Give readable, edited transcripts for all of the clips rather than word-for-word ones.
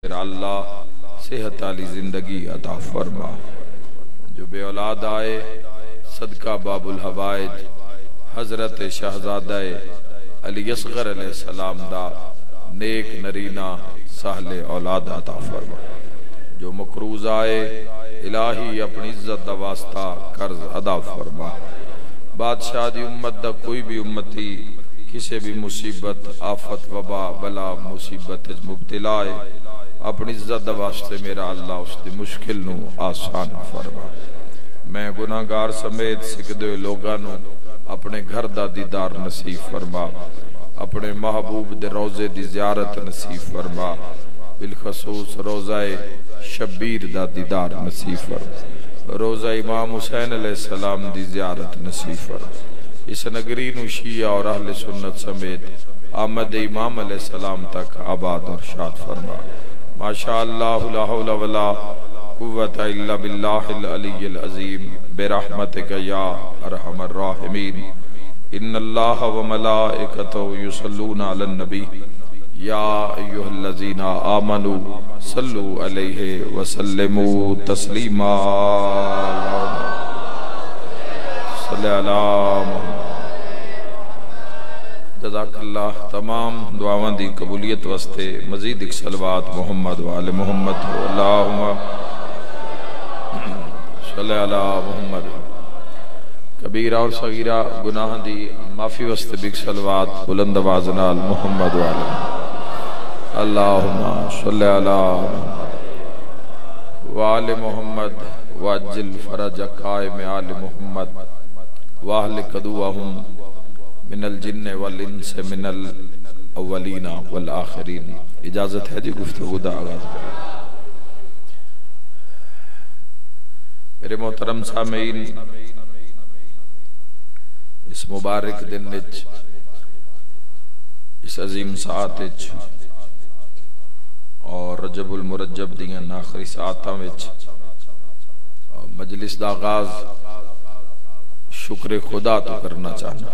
اللہ صحت علی زندگی عطا فرما۔ جو بے اولاد آئے صدقہ باب الحوائج حضرت شہزادہ علی اصغر علیہ السلام دا نیک نرینہ سہل اولاد عطا فرما۔ جو مقروض آئے الہی اپنی عزت دا واسطہ قرض ادا فرما۔ بادشاہ دی امت دا کوئی بھی امتی کسی بھی مصیبت آفت وبا بلا مصیبت مبتلا ہے اپنی عزت دا واسطے میرا اللہ اس دی مشکل نو آسان فرما۔ میں گناہگار سمیت سکدے لوگاں نو اپنے گھر دا دیدار نصیب فرما، اپنے محبوب دے روزے دی زیارت نصیب فرما، بالخصوص روزہ شبیر دا دیدار نصیب فرما، روزہ امام حسین علیہ السلام دی زیارت نصیب فرما۔ اس نگری نو شیعہ اور اہل سنت سمیت آمد امام علیہ السلام تک آباد اور شاد فرما۔ ماشاءاللہ لا حول ولا قوت الا باللہ العلی العظیم برحمتک یا ارحم الراحمین۔ ان اللہ وملائکتہ یصلون علی النبی یا ایہا الذین آمنوا صلوا علیہ وسلموا تسلیما۔ صلی اللہ محمد۔ جزاک اللہ۔ تمام دعاواں دی قبولیت واسطے مزید ایک صلوات محمد وآل محمد اللہم صلی اللہ محمد۔ کبیرہ اور صغیرہ گناہ دی معافی واسطے بھی صلوات بلند آواز نال محمد وآل محمد اللہم صلی اللہ وآل محمد واجل فرج قائم آل محمد واہلک عدوہم من الجن والانس من الاولین والآخرین۔ اجازت ہے جی گفتگو دا آغاز کریں۔ میرے محترم سامعین، اس مبارک دن وچ اس عظیم ساعت وچ اور رجب المرجب دیاں آخری ساعتاں وچ مجلس دا آغاز شکر خدا تو کرنا چاہنا،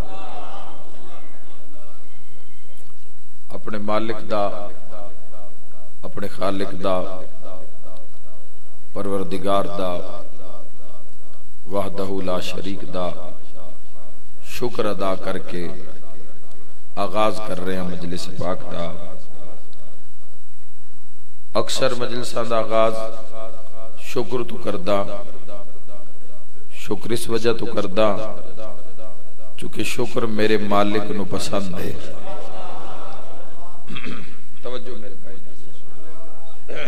اپنے مالک دا، اپنے خالق دا، پروردگار دا، وحدہ لا شریک دا شکر ادا کر کے آغاز کر رہے ہیں مجلس پاک دا۔ اکثر مجلساں دا آغاز شکر تو کردہ، شکر اس وجہ تو کردہ چونکہ شکر میرے مالک نو پسند ہے۔ توجہ میرے بھائی،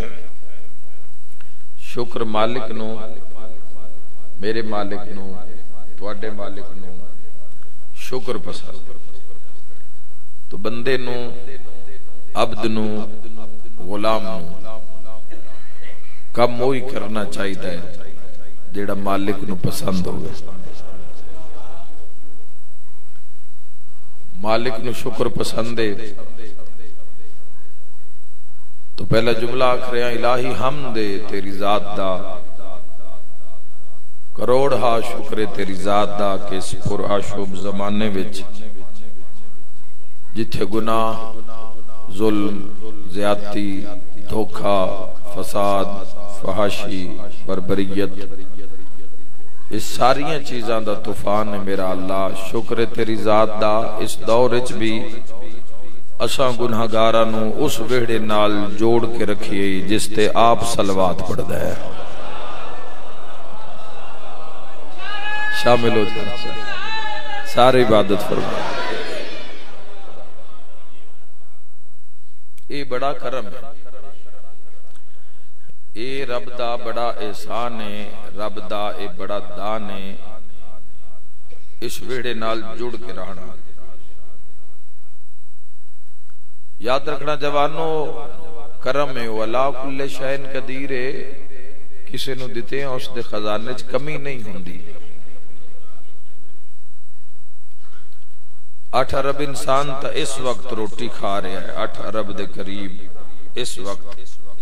شکر مالک نو، میرے مالک نو، تواڈے مالک نو شکر پسند، تو بندے نو، عبد نو، غلام نو کم وہی کرنا چاہیے ہے جیڑا مالک نو پسند ہوگا۔ مالک نو شکر پسند ہے تو پہلا جملہ آکھ رہے ہیں الہی حمد تیری ذات دا، کروڑ ہا شکر تیری ذات دا کہ اس پر آشوب زمانے وچ جتھے گناہ، ظلم، زیادتی، دھوکہ، فساد، فحاشی، بربریت، اس ساریاں چیزاں دا طوفان ہے میرا اللہ، شکر تیری ذات دا۔ اس دور وچ بھی اساں گناہگاراں نو اس ویڑے نال جوڑ کے رکھیے جس تے آپ صلوات پڑھدا ہے۔ شامل ہو جائیں، سارے عبادت فرما۔ اے بڑا کرم ہے، اے رب دا بڑا احسان ہے، رب دا اے بڑا دان ہے، اس ویڑے نال جڑ کے رہنا۔ یاد رکھنا جوانوں، کرم ہے وَلَا كُلِّ شَيْءٍ قدیر ہے، کسے نو دیتے ہیں اس دے خزانے چ کمی نہیں ہوندی۔ 8 ارب انسان تا اس وقت روٹی کھا رہا ہے، 8 ارب دے قریب اس وقت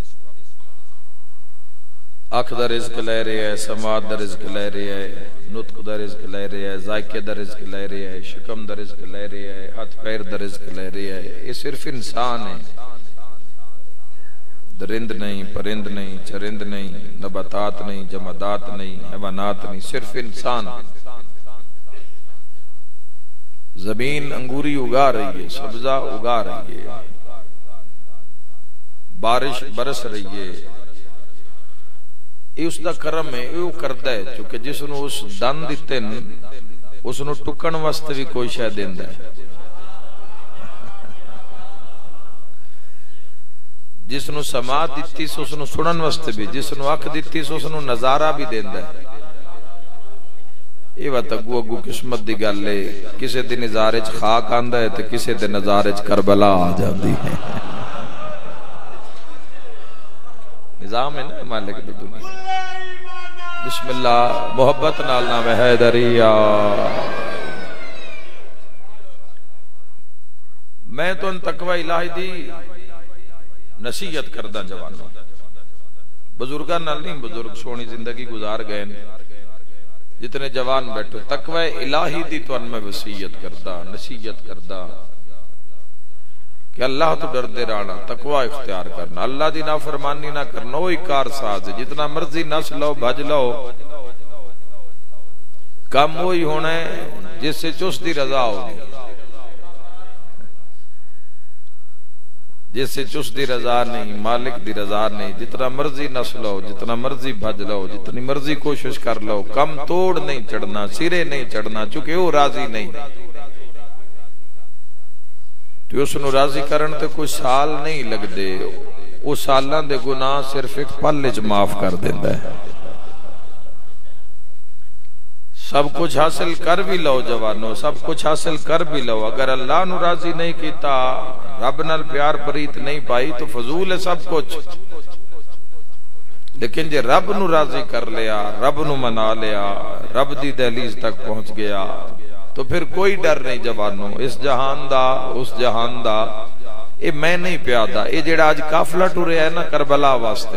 آنکھ دا رزق لے رہے ہیں، سماعت دا رزق لے رہے ہیں، نطق دا رزق لے رہے ہیں، ذائقے دا رزق لے رہے ہیں، شکم دا رزق لے رہے ہیں، ہاتھ پیر دا رزق لے رہے ہیں۔ یہ صرف انسان ہے درند نہیں، پرند نہیں، چرند نہیں، نباتات نہیں، جمادات نہیں، حیوانات نہیں، صرف انسان۔ زمین انگوری اگا رہی ہے، سبزہ اگا رہی ہے، بارش برس رہی ہے، یہ اس دا کرم ہے، یہ کردہ ہے چونکہ جس نے اس دن دیتے اس نے ٹکن واسطے بھی کوئی شے دیندا ہے، جس نے سماعت دیتی سو اس نے سنن واسطے بھی، جس نے اکھ دیتی سو اس نے نظارہ بھی دیندا ہے۔ یہ وقت اگو اگو قسمت دی گل ہے، کسے دے نظارے چ خاک آندا ہے تے کسے دے نظارے چ کربلا آ جاندی ہے۔ نظام ہے نا مالک دی دنیا۔ بسم اللہ، محبت نال نام حیدریہ۔ میں تو ان تقوی الہی دی نصیحت کردہ جوانوں، بزرگاں نال نہیں، بزرگ سونی زندگی گزار گئے، جتنے جوان بیٹھو تقوی الہی دی تو ان میں وصیت کردہ، نصیحت کردہ کہ اللہ تو ڈر دے رانا، تقوی اختیار کرنا، اللہ دی نافرمانی نہ کرنا، وہی کار ساز ہے، جتنا مرضی نس لو بھج لو، کام وہی ہونا ہے جس سے چست دی رضا ہوگی، جس سے چست دی رضا نہیں، مالک دی رضا نہیں، جتنا مرضی نس لو، جتنا مرضی بھج لو، جتنی مرضی کوشش کر لو، کم توڑ نہیں چڑھنا، سرے نہیں چڑھنا، چونکہ وہ راضی نہیں، تو اس نو راضی کرن تے کوئی سال نہیں لگ دے، وہ سالاں دے گناہ صرف ایک پل وچ معاف کر دیندا ہے۔ سب کچھ حاصل کر بھی لو جوانو، سب کچھ حاصل کر بھی لو، اگر اللہ نو راضی نہیں کیتا، رب نال پیار پریت نہیں پائی تو فضول ہے سب کچھ، لیکن جے رب نو راضی کر لیا، رب نو منا لیا، رب دی دہلیز تک پہنچ گیا تو پھر کوئی ڈر نہیں جوانوں، اس جہان دا، اس جہان دا، اے میں نہیں پیادا، اے جیڑا آج قافلہ ٹورے ہے نا کربلا واسطے،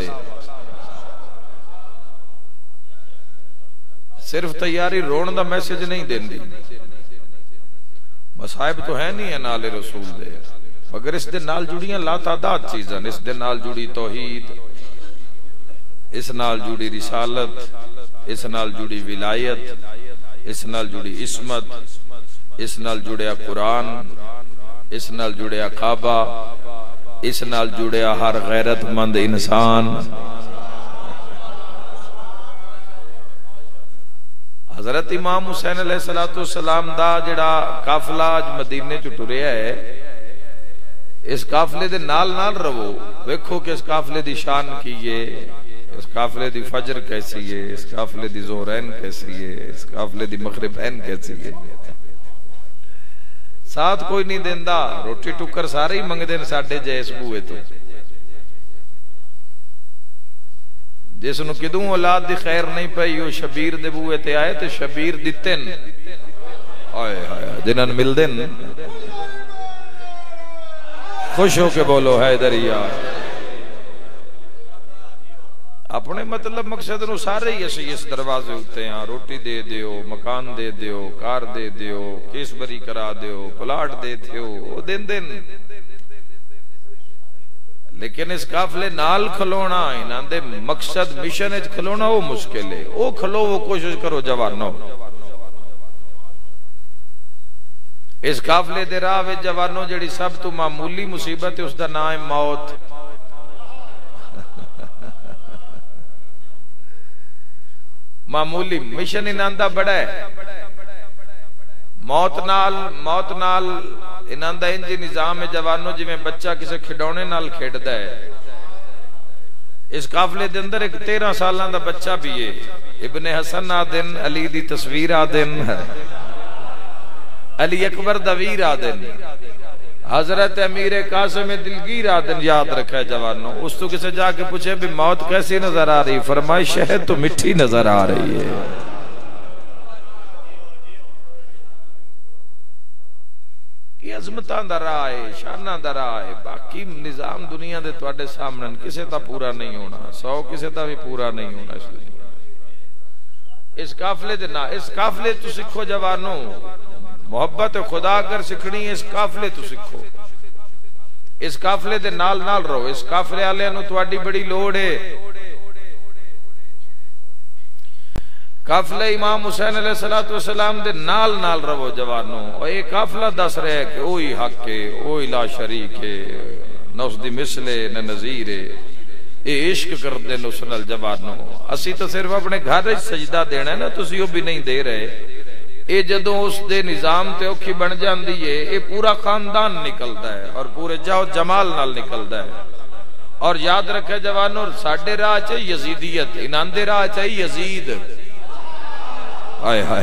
صرف تیاری رون دا میسج نہیں دین دی، مصائب تو ہے نہیں ہے نال رسول دے، مگر اس دے نال جڑیاں لا تعداد چیزاں، اس دے نال جڑی توحید، اس نال جڑی رسالت، اس نال جڑی ولایت، اس نال جڑی عصمت، اس نال جڑیا قرآن، اس نال جڑیا کعبہ، اس نال جڑیا ہر غیرت مند انسان۔ حضرت امام حسین علیہ السلام دا جڑا قافلہ آج مدینے چ ٹریا ہے، اس قافلے دے نال نال رہو، ویکھو کہ اس قافلے دی شان کیے، اس قافلے دی فجر کیسی ہے، اس قافلے دی ظہرین کیسی ہے، اس قافلے دی مغربین کیسی ہے، ساتھ کوئی نہیں دیندہ، روٹی ٹکر سارے ہی منگ دین ساڑھے جیس بوئے تو، جس نو کدوں اولاد دی خیر نہیں پئی، وہ شبیر دے بوئے تے آئے تے شبیر دیتن، آئے آئے جنہاں مل دین، خوش ہو کے بولو حیدریہ۔ اپنے مطلب مقصد نو سارے ہی اسی اس دروازے ہوتے ہیں، روٹی دے دیو، مکان دے دیو، کار دے دیو، کیس بری کرا دیو، پلاٹ دے دیو، وہ دن دن، لیکن اس قافلے نال کھلونا، انہاں دے مقصد مشن اچ کھلونا وہ مشکل ہے، وہ کھلو، وہ کوشش کرو جوانو، اس قافلے دے راہ وچ جوانو جڑی سب تو معمولی مصیبت ہے اس دا نام ہے موت۔ معمولی مشن انہاں دا بڑا ہے، موت نال انہاں دا انجی نظام ہے جوانو جی میں بچہ کسے کھڈونے نال کھیڑدا ہے، اس قافلے دے اندر ایک 13 سالاں دا بچہ بھی ہے، ابن حسن آدن، علی دی تصویر آدن، علی اکبر دویر آدن، حضرت امیر قاسم دلگیر آدن، یاد رکھا ہے جوانوں، اس تو کسے جا کے پوچھے بھی موت کیسی نظر آ رہی، فرمائے شہد تو مٹھی نظر آ رہی ہے۔ یہ عظمتاں دا راہ ہے، شاناں دا راہ ہے، باقی نظام دنیا دے تواڈے سامنے کسے دا پورا نہیں ہونا، 100 کسے دا بھی پورا نہیں ہونا اس دنیا۔ اس قافلے دے نا، اس قافلے تو سکھو جوانوں، محبت خدا اگر سکھنی ہے اس قافلے تو سکھو، اس قافلے دے نال نال رہو، اس قافلے والے نو تواڈی بڑی لوڑ ہے۔ قافلہ امام حسین علیہ السلام دے نال نال رہو جوانوں، اور یہ قافلہ دس رہے کہ اوہی حق ہے، اوہی لا شریک ہے، نہ اس دی مثل ہے نہ نظیر ہے، اے عشق کردے نو سنل جوانوں۔ اسی تو صرف اپنے گھر وچ سجدہ دینا ہے نا، تسی او بھی نہیں دے رہے۔ اے جدوں اس دے نظام تے اوکھی بن جاندی ہے، اے پورا خاندان نکلدا ہے اور پورے جاؤ جمال نال نکلدا ہے۔ اور یاد رکھے جوانوں، ساڈے راہ چ یزیدیت، انہاں دے راہ چ یزید۔ آئے ہائے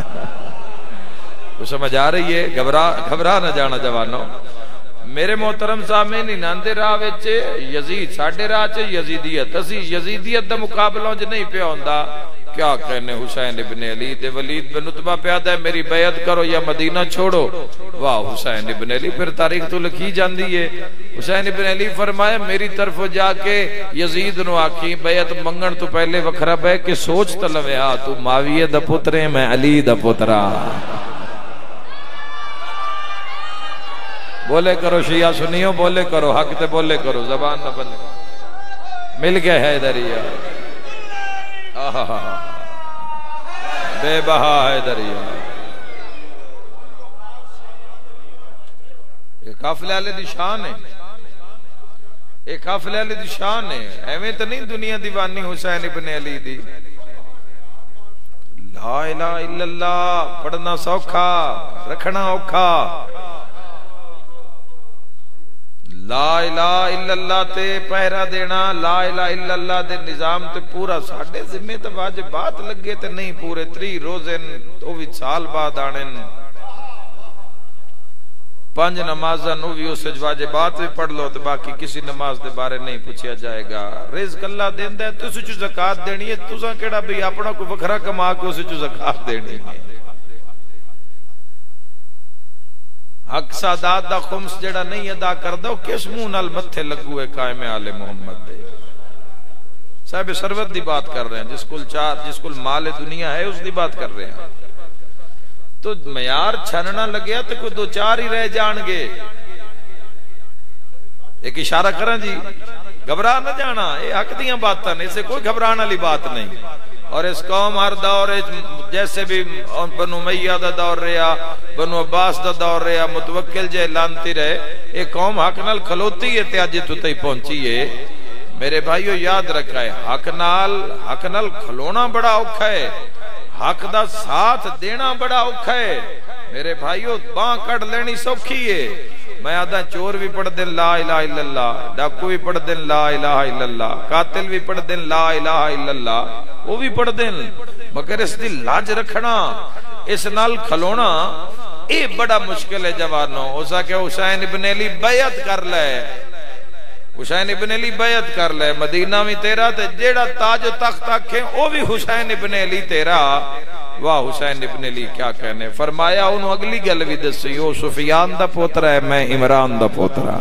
تو سمجھ آ رہی ہے؟ گھبرا نہ جانا جوانوں۔ میرے محترم سامعین، انہاں دے راہ وچ یزید، ساڈے راہ چ یزیدیت، اسی یزیدیت دا مقابلہ وچ نہیں پیا ہوندا۔ کیا کہنے حسین ابن علی دے ولید بن عتبہ پیادا ہے میری بیعت کرو یا مدینہ چھوڑو۔ واہ حسین ابن علی، پھر تاریخ تو لکھی جاندی ہے۔ حسین ابن علی فرمایا میری طرف جا کے یزید نو آکھی بیعت منگن تو پہلے وکھرا بہ کے سوچ تلوے آ، تو معاویہ دا پترے میں علی دا پترا۔ بولے کرو شیعہ سنیو، بولے کرو حق تے بولے کرو، زبان نہ بند۔ مل گئے حیدریہ، بے بہا حیدریہ۔ یہ قافلے والے دی شان ہے، یہ قافلے والے دی شان ہے، ایویں تو نہیں دنیا دیوانی حسین ابن علی دی۔ لا الہ الا اللہ پڑھنا سوکھا، رکھنا اوکھا۔ لا الہ الا اللہ تے پہرا دینا، لا الہ الا اللہ دے نظام تے پورا ساڑھے ذمہ تے واجبات لگے تے نہیں پورے 3 روزن تو بھی سال بعد آنن، 5 نمازاں نو بھی اس واجبات بھی پڑھ لو تو باقی کسی نماز دے بارے نہیں پوچھیا جائے گا۔ رزق اللہ دیندا ہے، تسی چوں زکات دینی ہے، تساں کیڑا بھی اپنا کوئی وکھرا کما کے اس چوں زکات دینی ہے۔ حق سادات دا خمس جڑا نہیں ادا کردا او کس منہ نال متھے لگو ہے قائم آل محمد دے۔ صاحب ثروت دی بات کر رہے ہیں، جس کول مال دنیا ہے اس دی بات کر رہے ہیں۔ تو معیار چھننا لگیا تو کوئی 2-4 ہی رہ جان گے۔ ایک اشارہ کریں جی، گھبرا نہ جانا، یہ حق دیاں باتاں نے، اسے کوئی گھبران والی بات نہیں۔ اور اس قوم ہر دور جیسے بھی بنو امیہ دا دور رہا، بنو عباس دا دور رہا، متوکل جے لانتی رہے، ایک قوم حق نال کھلوتی ہے تے اج تو تے پہنچی ہے۔ میرے بھائیو یاد رکھا ہے، حق نال کھلونا بڑا اوکھا ہے، حق دا ساتھ دینا بڑا اوکھا ہے۔ میرے بھائیو باں کٹ لینی سوکھی ہے۔ میں آدھا چور بھی پڑھ دیں لا الہ الا اللہ، ڈاکو بھی پڑھ دیں لا الہ الا اللہ، قاتل بھی پڑھ دیں لا الہ الا اللہ، وہ بھی پڑھ دیں، مگر اس دی لاج رکھنا، اس نال کھلونا، اے بڑا مشکل ہے جوانوں۔ ہو سکے حسین ابن علی بیعت کر لے، حسین ابن علی بیعت کر لے، مدینہ میں تیرا تے جیڑا تاج و تخت آکھیں او بھی حسین ابن علی تیرا۔ واہ حسین ابن علی کیا کہنے، فرمایا انہوں اگلی گل بھی دسی، او سفیان دا پوترا ہے، میں عمران دا پوترا۔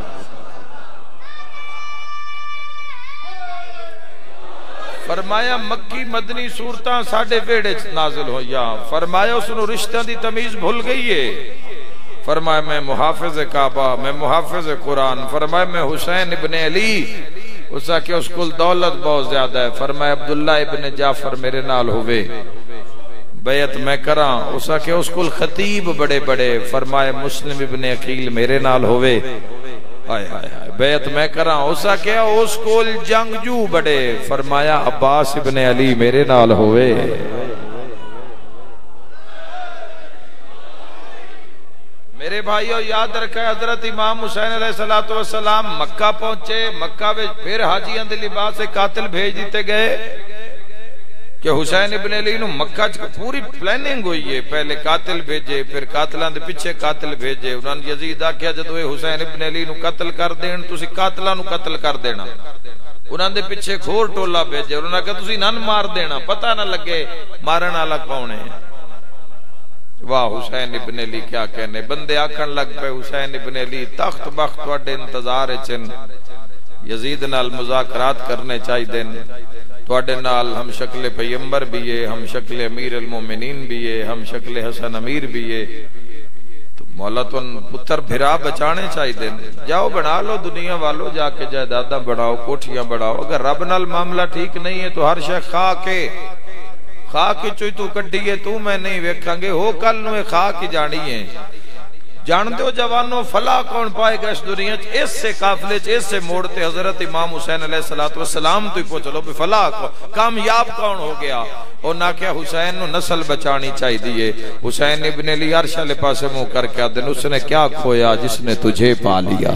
فرمایا مکی مدنی صورتاں ساڑھے ویڑے نازل ہویا، فرمایا اس نے رشتہ دی تمیز بھول گئی ہے، فرمایا میں محافظ کعبہ، میں محافظ قرآن، فرمایا میں حسین ابن علی، اسا کہ اس کل دولت بہت زیادہ ہے، فرمایا عبداللہ ابن جعفر میرے نال ہوئے، بیعت میں کراں، اسا کہ اس کل خطیب بڑے بڑے، فرمایا مسلم ابن عقیل میرے نال ہوئے، بیعت میں کراں، اسا کہ اس کل جنگجو بڑے، فرمایا عباس ابن علی میرے نال ہوئے۔ میرے بھائیو یاد رکھا، حضرت امام حسین علیہ السلام مکہ پہنچے، مکہ میں پھر حاجیاں دے لباس سے قاتل بھیج دیتے گئے کہ حسین ابن علی نو مکہ پوری پلاننگ ہوئی ہے، پہلے قاتل بھیجے، پھر قاتلان دے پیچھے قاتل بھیجے، انہوں نے یزید آکھیا جدو حسین ابن علی نو قتل کر دین تسی قاتلان نو قتل کر دینا، انہوں نے پیچھے کھور ٹولا بھیجے، انہوں نے کہا تسی نن مار دینا، پتہ نہ لگے مارن والا کون ہے۔ واہ حسین ابن علی کیا کہنے، بندے آکھن لگ پہ حسین ابن علی تخت بخت وڈے انتظار چن، یزید نال مذاکرات کرنے چاہی دن، توڑے نال ہم شکل پیمبر بھی ہے، ہم شکل امیر المومنین بھی ہے، ہم شکل حسن امیر بھی ہے، تو مولا تو پتر بھرا بچانے چاہی دیں، جاؤ بنا لو دنیا والو، جا کے جائیداداں بڑھاؤ، کوٹھیاں بڑھاؤ، اگر رب نال معاملہ ٹھیک نہیں ہے تو ہر شے خواہ کی چوئی تو کٹھیے تو میں نہیں ویکھاں گے، ہو کل نوے خواہ کی جانی ہے۔ جان دو جوانوں فلاح کون پائے گا اس دنیا، اس سے قافلے اس سے موڑتے حضرت امام حسین علیہ السلام تو ہی پوچھ لو فلاح کامیاب کون ہو گیا؟ اور نہ کیا حسین نو نسل بچانی چاہی دیئے۔ حسین ابن علی عرش علیہ پاسے منہ کر کے آدھن اس نے کیا کھویا جس نے تجھے پا لیا۔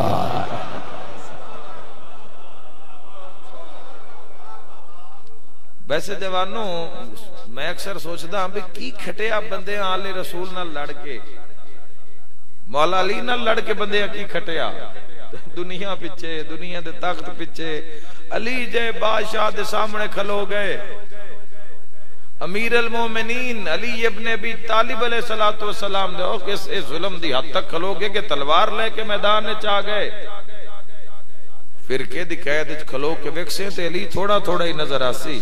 ویسے جوانوں میں اکثر سوچتا ہوں بھی کی کھٹے آپ بندے آل رسول نہ لڑ کے، مولا علی نہ لڑ کے بندے کی کھٹیا، دنیا پچھے، دنیا دے تخت پچھے، علی جے بادشاہ دے سامنے کھلو گئے، امیر المومنین علی ابن ابی طالب علیہ السلام دے اس ظلم دی حد تک کھلو گئے کہ تلوار لے کے میدان نے چاہ گئے، فرقے دی قید کھلو کے وکسے تے علی تھوڑا تھوڑا ہی نظر آسی،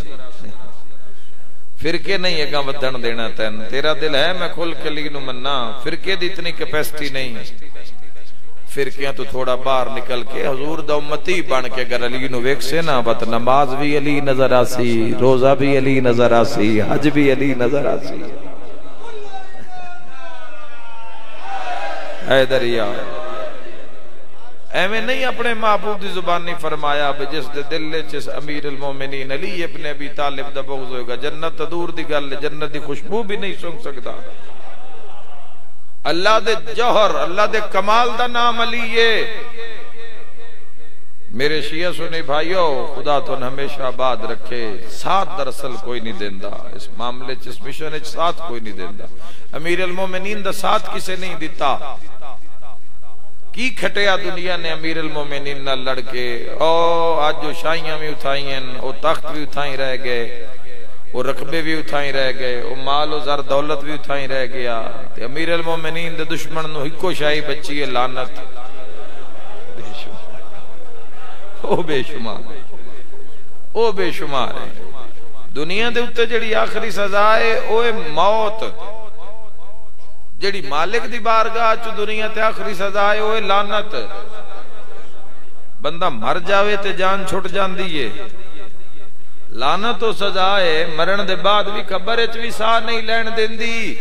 فرقے نہیں ہے گا ودھن دینا تین، تیرا دل ہے میں کھل کے علی نو مننا، فرقے دی اتنی کیپیسٹی نہیں، فرقیاں تو تھوڑا باہر نکل کے حضور دا امتی بن کے اگر علی نو ویکسے نا بات نماز بھی علی نظر آسی، روزہ بھی علی نظر آسی، حج بھی علی نظر آسی۔ اے دریا ایویں نہیں اپنے محبوب دی زبان نہیں فرمایا جس دے دل چس امیر المومنین علی ابن ابی طالب دا بغض ہوگا، جنت دور دی گل، جنت دی خوشبو بھی نہیں سنگ سکتا۔ اللہ دے جوہر، اللہ دے کمال دا نام علی ہے۔ میرے شیعہ سنی بھائیو، خدا تو ہمیشہ آباد رکھے، ساتھ دراصل کوئی نہیں دیندہ اس معاملے اس مشن ساتھ کوئی نہیں دیندہ، امیر المومنین دا ساتھ کسے نہیں دیتا۔ کی کھٹیا دنیا نے امیر المومنین نہ لڑ کے، او آج جو شاہیاں بھی اٹھائی ہیں، او تخت بھی اٹھائی رہ گئے، وہ رقبے بھی اٹھائی رہ گئے، وہ مال و زر دولت بھی اٹھائی رہ گیا، تے امیر المومنین دے دشمن نو ہکو شاہی بچی ہے لعنت، او بے شمار، او بے شمار ہے۔ دنیا دے اتے جڑی آخری سزا ہے او ہے موت، جڑی مالک دی بارگاہ چو دنیا تے آخری سزا ہے وہ ہے لعنت۔ بندہ مر جاوے تے جان چھٹ جان دیئے، لعنت و سزا ہے مرن دے بعد بھی قبر اچ بھی ساہ نہیں لین دین دی۔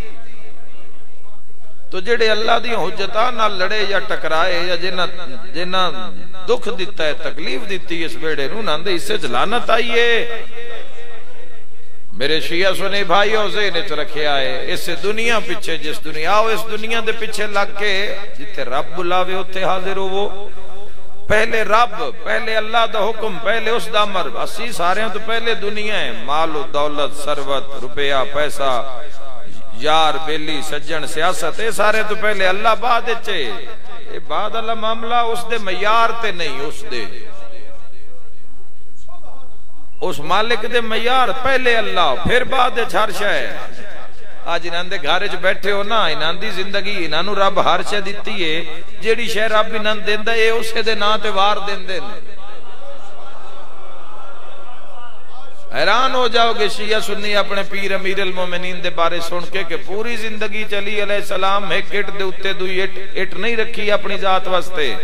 تو جڑے اللہ دی حجتاں نہ لڑے یا ٹکرائے یا جنہ دکھ دیتا ہے تکلیف دیتی اس بیڑے نو نہ دے اس سے لعنت آئیے۔ میرے شیعہ سنی بھائیوں ذہن وچ رکھے آئے، اس دنیا پیچھے جس دنیا آؤ اس دنیا دے پیچھے لگ کے جتے رب بلاوے ہوتے حاضر ہو، وہ پہلے رب، پہلے اللہ دا حکم، پہلے اس دا امر، اسی سارے ہیں تو پہلے دنیا ہے، مال و دولت، ثروت، روپیہ، پیسہ، یار بیلی سجن سیاست، یہ سارے تو پہلے اللہ بعد اچھے، یہ بعد اللہ معاملہ اس دے معیار تے نہیں، اس دے اس مالک دے معیار پہلے اللہ پھر بعد ہر شے۔ آج انہاں دے گھر وچ بیٹھے ہو نا، انہاں دی زندگی انہاں نو رب ہر شے دتی ہے، جیڑی شے رب انہاں دیندا اے اسے دے نام تے وار دیندے نے۔ حیران ہو جاؤ گے شیعہ سنی اپنے پیر امیر المومنین دے بارے سن کے کہ پوری زندگی چلی علیہ السلام ایک اٹ دے اتے دوئی اٹ نہیں رکھی اپنی ذات واسطے۔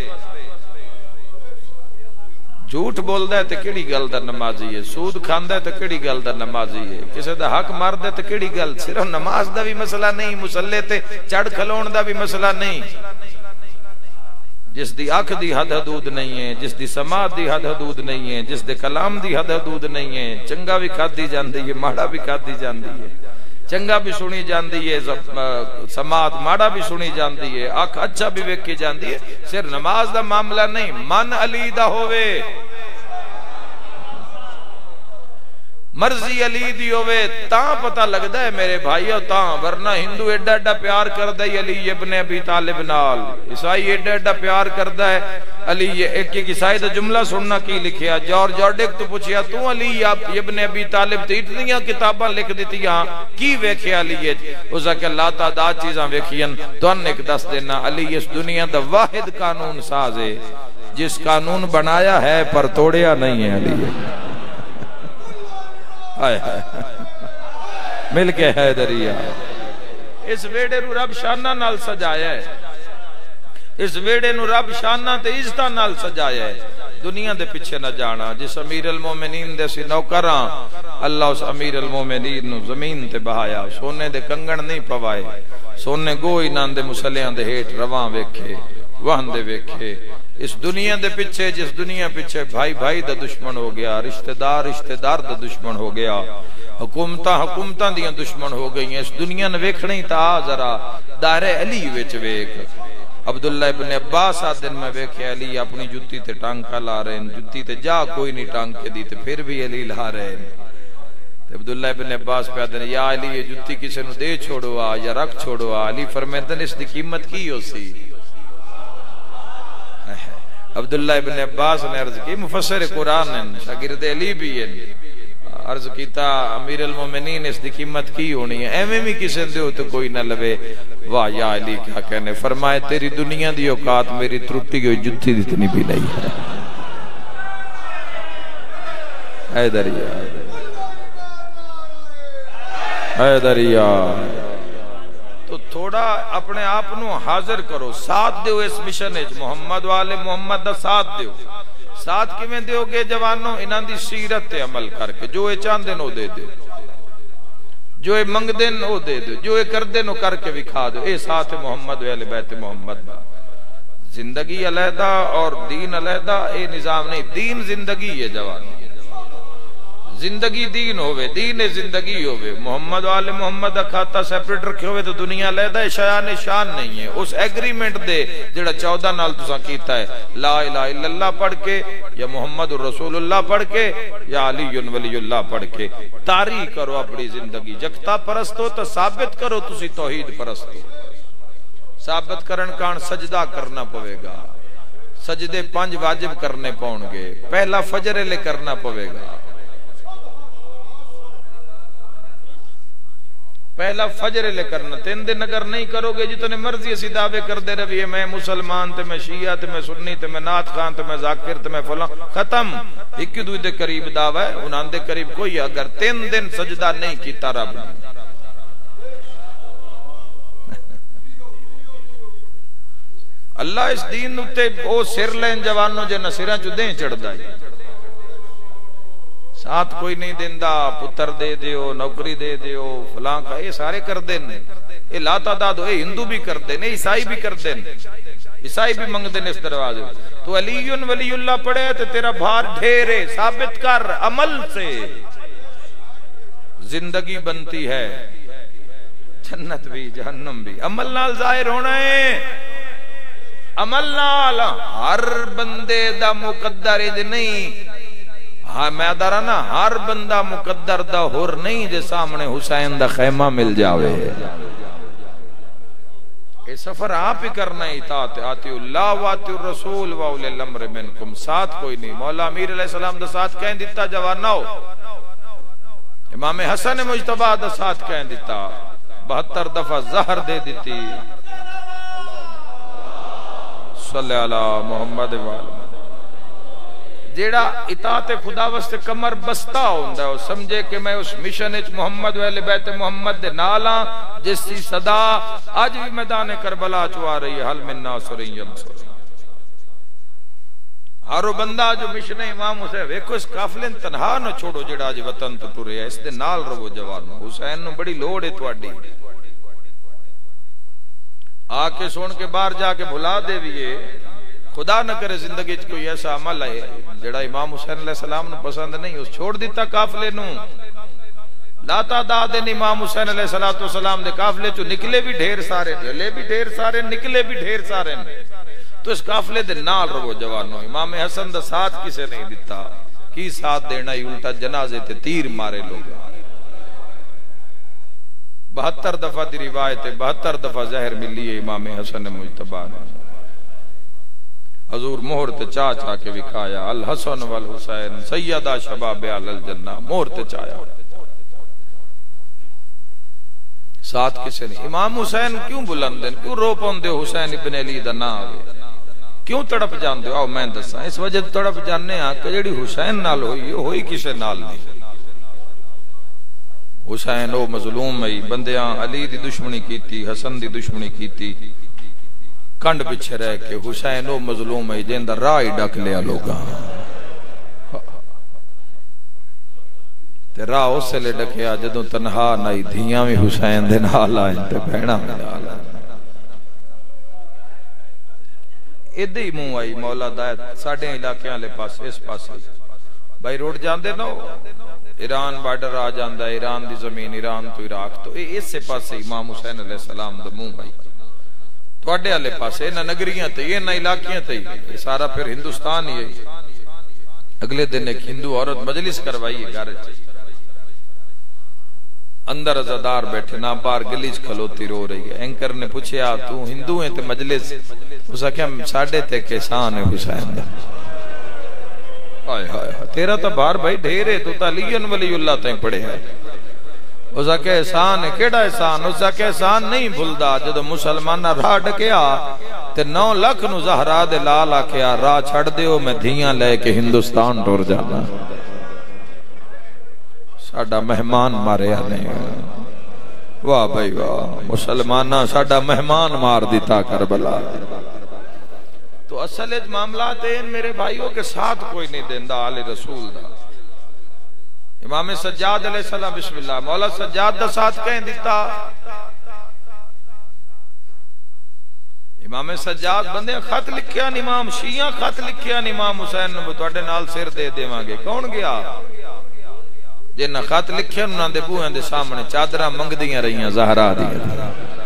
جھوٹ بول دے تے کیڑی گل دا نمازی ہے، سود کھاندا ہے تے کیڑی گل دا نمازی ہے، کسے دا حق مار دے تے کیڑی گل، صرف نماز دا بھی مسئلہ نہیں، مصلے تے چڑھ کھلون دا بھی مسئلہ نہیں۔ جس دی آنکھ دی حد حدود نہیں ہے، جس دی سماعت دی حد حدود نہیں ہے، جس دے کلام دی حد حدود نہیں ہے، چنگا بھی کھادی جاندی ہے، ماڑا بھی کھادی جاندی ہے، چنگا بھی سنی جاندی ہے، سماعت ماڑا بھی سنی جاندی ہے، آنکھ اچھا بھی ویکھی جاندی ہے، صرف نماز دا معاملہ نہیں، من علی دا ہوئے، مرضی علی دی ہوئے، تاں پتہ لگدا ہے میرے بھائیو تاں، ورنہ ہندو ایڈا ایڈا پیار کردہ ہے علی ابن ابی طالب نال، عیسائی ایڈا ایڈا پیار کردہ ہے علی، ایک عیسائی دا جملہ سننا کی لکھیا، جارڈک تو پوچھیا تو علی ابن ابی طالب تے اتنیاں کتاباں لکھ دیتیاں کی ویکھیا علی ہے، اسا کہ اللہ تعداد چیزاں ویکھین تو ان ایک دس دینا، علی اس دنیا دا واحد قانون ساز ہے جس قانون بنایا ہے پر توڑیا نہیں ہے علی ہے۔ مل کے ہے دریا اس ویڑے رو رب شانہ نال سجایا ہے۔ اس ویڑے نو رب شانہ تے عزتاں نال سجایا ہے، دنیا دے پیچھے نہ جانا۔ جس امیر المومنین دے سی نوکراں، اللہ اس امیر المومنین نو زمین تے بہایا، سونے دے کنگن نہیں پوائے، سونے گوئی نان دے مسلیاں دے ہیٹ رواں ویکھے، وہن دے ویکھے۔ اس دنیا دے پیچھے، جس دنیا پیچھے بھائی بھائی دا دشمن ہو گیا، رشتہ دار دا دشمن ہو گیا، حکومتاں دیاں دشمن ہو گئی ہیں، اس دنیا نے ویکھنی تا ذرا دائرہ علی وچ ویکھ۔ عبداللہ ابن عباس آدن میں ویکھے علی اپنی جتی تے ٹانکا لا رہے ہیں، جتی تے جا کوئی نہیں ٹانک کے دی تے پھر بھی علی لا رہے ہیں۔ عبداللہ ابن عباس پہ آدن یا علی یہ جتی کسے نو دے چھوڑو آ یا رکھ چھوڑو آ، علی فرمیدن اس دی قیمت کی ہو سی۔ عبداللہ ابن عباس نے عرض کی، مفسر قرآن ہیں، شاگرد علی بھی ہیں، عرض کیتا امیر المومنین اس دی قیمت کی ہونی ہے، ایویں بھی کسے دیو تو کوئی نہ لوے۔ واہ یا علی کیا کہنے، فرمائے تیری دنیا دی اوقات میری ترٹی ہوئی جتی جتنی بھی نہیں ہے۔ اے دریا اے دریا، تو تھوڑا اپنے آپنوں حاضر کرو، ساتھ دیو اس مشن اچ، محمد والے محمد دا ساتھ دیو۔ ساتھ کیویں دیو گے جوانوں؟ انہاں دی سیرت تے عمل کر کے، جو اے چاندن او دے دے، جو اے منگ دن او دے دے، جو اے کر دن او کر کے وکھا دو۔ اے ساتھ محمد و اہل بیت محمد دا زندگی علیحدہ اور دین علیحدہ، اے نظام نہیں، دین زندگی ہے جوانوں، زندگی دین ہوئے، دین زندگی ہوئے۔ محمد والے محمد دا کھاتا سیپریٹ رکھے ہوئے تو دنیا لیدہ شایان شان نہیں ہے۔ اس ایگریمنٹ دے جڑا 14 نال تساں کیتا ہے، لا الہ الا اللہ پڑھ کے یا محمد رسول اللہ پڑھ کے یا علی ولی اللہ پڑھ کے طاری کرو اپنی زندگی۔ جکتا پرست ہو تو ثابت کرو تسی توحید پرست ہو۔ ثابت کرن کان سجدہ کرنا پوے گا، سجدے 5 واجب کرنے پاؤں گے، پہلا فجر لے کرنا پوے گا، پہلا فجر لے کرنا۔ 3 دن اگر نہیں کرو گے جتنے مرضی اسی دعوے کر دے رہی ہے، میں مسلمان تے میں شیعہ تے میں سنی تے میں نعت خان تے میں ذاکر تے میں فلاں، ختم۔ ایک دوئی دے قریب دعوے ہے، انہاں دے قریب کوئی اگر 3 دن سجدہ نہیں کیتا رب نے۔ اللہ اس دین اتے او سر لین جوانوں جے نصیرہ جو دیں چڑھ دائی، ساتھ کوئی نہیں دیندہ، پتر دے دیو، نوکری دے دیو، فلاں کا، یہ سارے کر دیں، یہ لا تعداد ہو، یہ ہندو بھی کر دیں، عیسائی بھی کر دیں، عیسائی بھی منگ دیں اس دروازے۔ تو علی ولی اللہ پڑھے تو تیرا بھار ڈھیرے، ثابت کر عمل سے زندگی بنتی ہے، جنت بھی جہنم بھی، عمل نال ظاہر ہونا ہے، عمل نال۔ ہر بندے دا مقدر اج نہیں، ہاں میں دارا نا، ہر بندہ مقدر دا ہور نہیں جے سامنے حسین دا خیمہ مل جاوے۔ یہ سفر آپ ہی کرنا ہی، اطاعت آتی اللہ و آتی الرسول و اولی الامر منکم، ساتھ کوئی نہیں۔ مولا امیر علیہ السلام دا ساتھ کہیں دیتا جواناؤ، امام حسن مجتبہ دا ساتھ کہیں دیتا، 72 دفعہ زہر دے دیتی، صلی اللہ محمد وآلہ۔ جیڑا اطاعت خدا واسطے کمر بستہ ہوندہ ہے، سمجھے کہ میں اس مشن اچ محمد و اہل بیت محمد دے نالاں، جس کی صدا آج بھی میدان کربلا چوا رہی ہے، حل من ناصر ینصر۔ ہر بندہ جو مشن امام حسین، ویکھو اس قافلے تنہا نہ چھوڑو جیڑا آج وطن تو ٹرے ہے، اس دے نال رہو جوانو، حسین نو بڑی لوڑ ہے تواڈی۔ آ کے سن کے باہر جا کے بھلا دے بھی خدا نہ کرے زندگی چ کوئی ایسا عمل ہے جڑا امام حسین علیہ السلام نو پسند نہیں، اس چھوڑ دیتا قافلے نو۔ لا تعداد امام حسین علیہ السلام دے قافلے چو نکلے بھی ڈھیر سارے، ڈھلے بھی ڈھیر سارے، نکلے بھی ڈھیر سارے، تو اس قافلے دے نال رہو جوانو۔ امام حسن دا ساتھ کسے نہیں دیتا، کی ساتھ دینا ہی، الٹا جنازے تے تیر مارے لوگ۔ 72 دفعہ دی روایت ہے، 72 دفعہ زہر ملی ہے امام حسن مجتبہ نے۔ حضور مہر تے چاہ چاہ کے وکھایا، الحسن والحسین سیدہ شباب اہل الجنہ، مہر تے چاہیا۔ ساتھ کسے نہیں۔ امام حسین کیوں بلندن، کیوں رو پون دے حسین ابن علی دا نام آوے، کیوں تڑپ جان دے؟ آؤ میں دساں، اس وجہ تڑپ جاننے ہاں کہ جڑی حسین نال ہوئی کسے نال نہیں۔ حسین او مظلوم ہے، بندیاں علی دی دشمنی کیتی، حسن دی دشمنی کیتی، کنڈ پچھے رہ کے حسین او مظلوم ہے جن دا راہ ہی ڈک لیا لوگاں تے راہ اس سے لے ڈکیا جدوں تنہا نائی دھیاں بھی حسین دے نال آئیں تے بہنا بھی نال آئیں ادھے ہی منہ آئی مولا دایت ساڑھے علاقیاں لے پاس اس پاس بھائی روڈ جاندے نو ایران بارڈر آ جاندہ ہے ایران دی زمین ایران تو عراق تو اس سے پاس امام حسین علیہ السلام دا منہ آئی تو اڈے والے پاس نہ نگریاں تے نہ علاقیاں تے یہ سارا پھر ہندوستان ہی ہے اگلے دن ایک ہندو عورت مجلس کروائی ہے گھر اندر ازادار بیٹھے نا بار گلیچ کھلوتی رو رہی ہے اینکر نے پوچھیا تو ہندو ہیں تے مجلس اسا کیا ساڑھے تے کسان ہے حسین دا تیرا تا بار بھائی ڈھیرے تو تعلیون ولی اللہ تائیں پڑے ہیں اسا کہ احسان ہے کیڑا احسان اسا کہ احسان نہیں بھلدا جدو مسلمان راہ ڈکیا تے 9 لاکھ نو زہرا دے لال آکیا راہ چھڑ دیو میں دھیاں لے کے ہندوستان ٹور جانا ساڑا مہمان مارے آنے واہ بھائی واہ مسلمانہ ساڑا مہمان مار دیتا کربلا تو اصل معاملات ہیں میرے بھائیوں کے ساتھ کوئی نہیں دیندہ آل رسول دا امام سجاد علیہ السلام بسم اللہ مولا سجاد دا ساتھ کہیں دیتا امام سجاد بندے خط لکھیا امام شیعہ خط لکھیا امام حسین نبو توڑے نال سر دے دے مانگے کون گیا جنہ خط لکھیا انہاں دے بوہاں دے سامنے چادرہ منگ دیاں رہیاں زہرا دیاں